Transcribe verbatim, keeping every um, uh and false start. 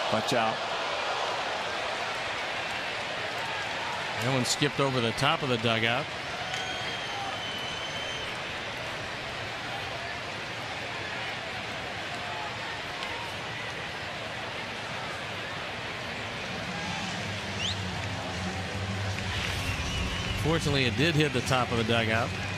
Watch out. That one skipped over the top of the dugout. Fortunately, it did hit the top of the dugout.